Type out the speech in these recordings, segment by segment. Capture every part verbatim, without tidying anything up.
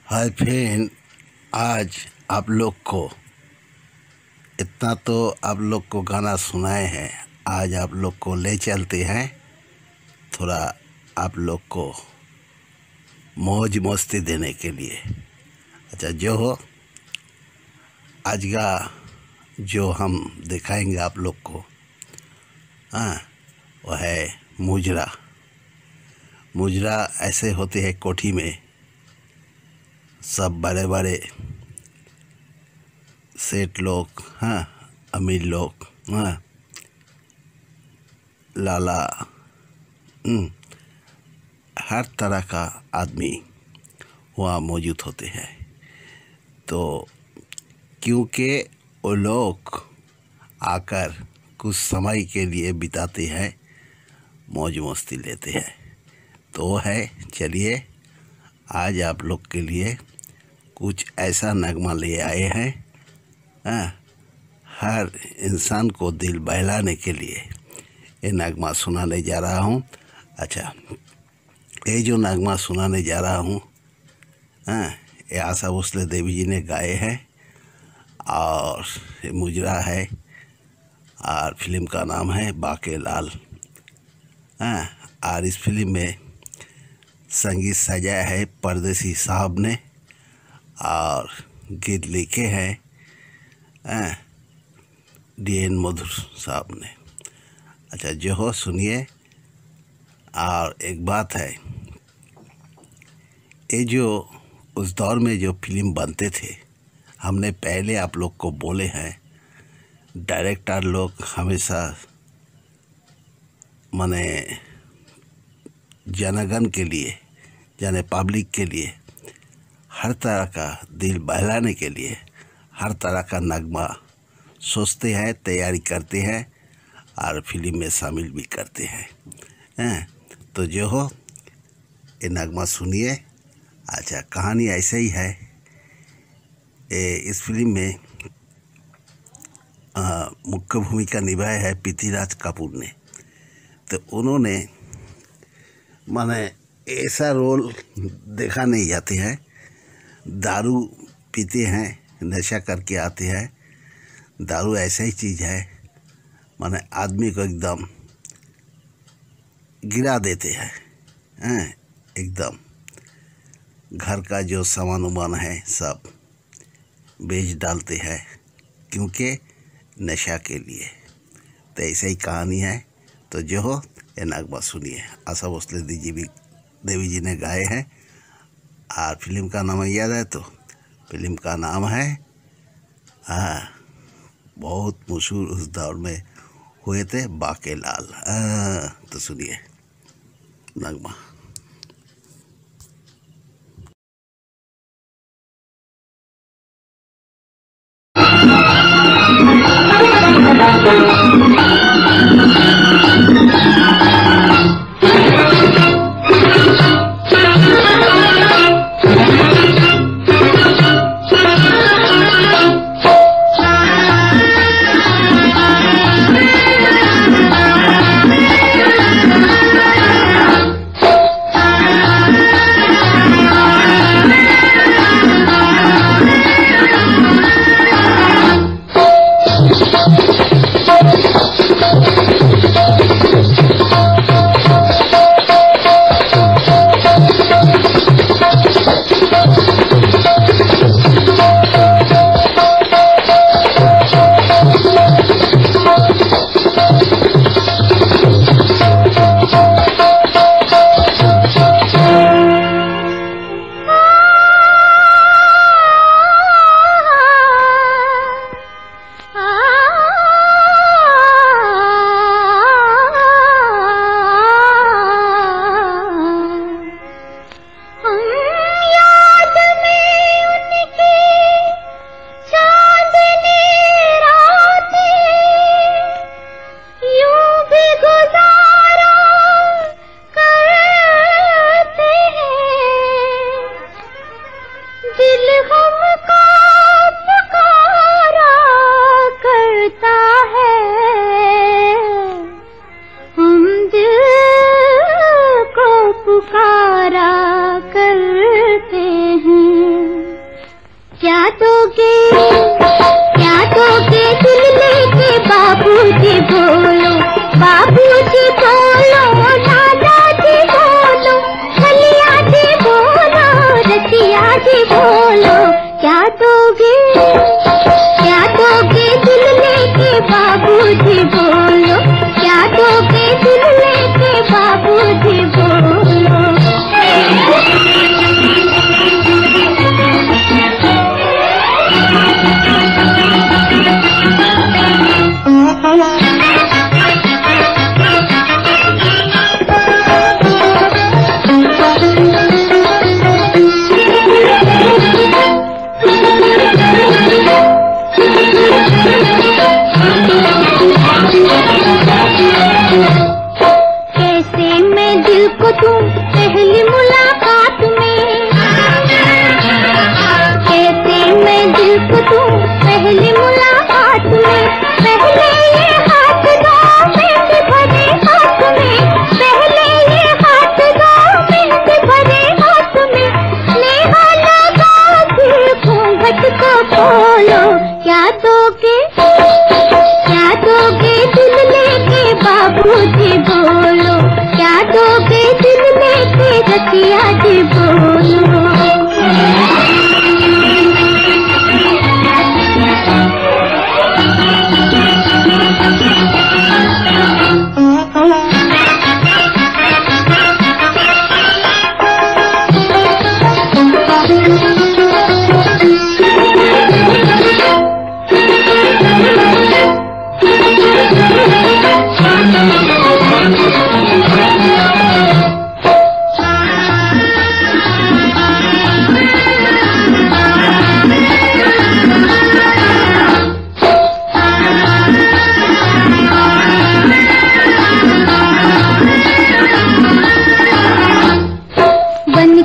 Hi friend, आज आप लोग को इतना तो आप लोग को गाना सुनाए हैं। आज आप लोग को ले चलते हैं थोड़ा आप लोग को मौज मस्ती देने के लिए। अच्छा, जो हो आज का जो हम दिखाएंगे आप लोग को, हाँ, वह है मुजरा। मुजरा ऐसे होते हैं कोठी में, सब बड़े बड़े सेठ लोग, हाँ, अमीर लोग, हाँ, लाला, हर तरह का आदमी वहाँ मौजूद होते हैं। तो क्योंकि वो लोग आकर कुछ समय के लिए बिताते हैं, मौज मस्ती लेते हैं। तो है, चलिए आज आप लोग के लिए कुछ ऐसा नगमा ले आए हैं, हाँ, हर इंसान को दिल बहलाने के लिए ये नगमा सुनाने जा रहा हूँ। अच्छा, ये जो नगमा सुनाने जा रहा हूँ, हाँ, ये आशा भोसले देवी जी ने गाए हैं और ये मुजरा है और फिल्म का नाम है बाके लाल। हाँ, और इस फिल्म में संगीत सजाया है परदेसी साहब ने और गीत लिखे हैं डी एन मधुर साहब ने। अच्छा, जो हो सुनिए। और एक बात है, ये जो उस दौर में जो फिल्म बनते थे, हमने पहले आप लोग को बोले हैं, डायरेक्टर लोग हमेशा माने जनगण के लिए, जन पब्लिक के लिए, हर तरह का दिल बहलाने के लिए हर तरह का नगमा सोचते हैं, तैयारी करते हैं और फिल्म में शामिल भी करते हैं, हैं? तो जो हो ये नगमा सुनिए। अच्छा, कहानी ऐसे ही है। ए, इस फिल्म में आ, मुख्य भूमिका निभाई है पृथ्वीराज कपूर ने। तो उन्होंने माने ऐसा रोल देखा नहीं जाते हैं, दारू पीते हैं, नशा करके आते हैं। दारू ऐसा ही चीज़ है, माने आदमी को एकदम गिरा देते हैं, हैं? एकदम घर का जो सामान उमान है सब बेच डालते हैं, क्योंकि नशा के लिए। तो ऐसा ही कहानी है। तो जो हो ये नगमा सुनिए। आशा भोसले जी भी देवी जी ने गाए हैं और फिल्म का नाम याद है तो फिल्म का नाम है, हाँ, बहुत मशहूर उस दौर में हुए थे, बाके लाल। हाँ, तो सुनिए नगमा।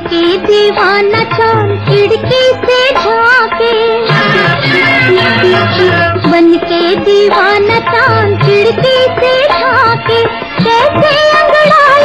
के दीवाना चांद खिड़की से झांके, बन के दीवाना चांद खिड़की से झांके, कैसे अंगड़ाई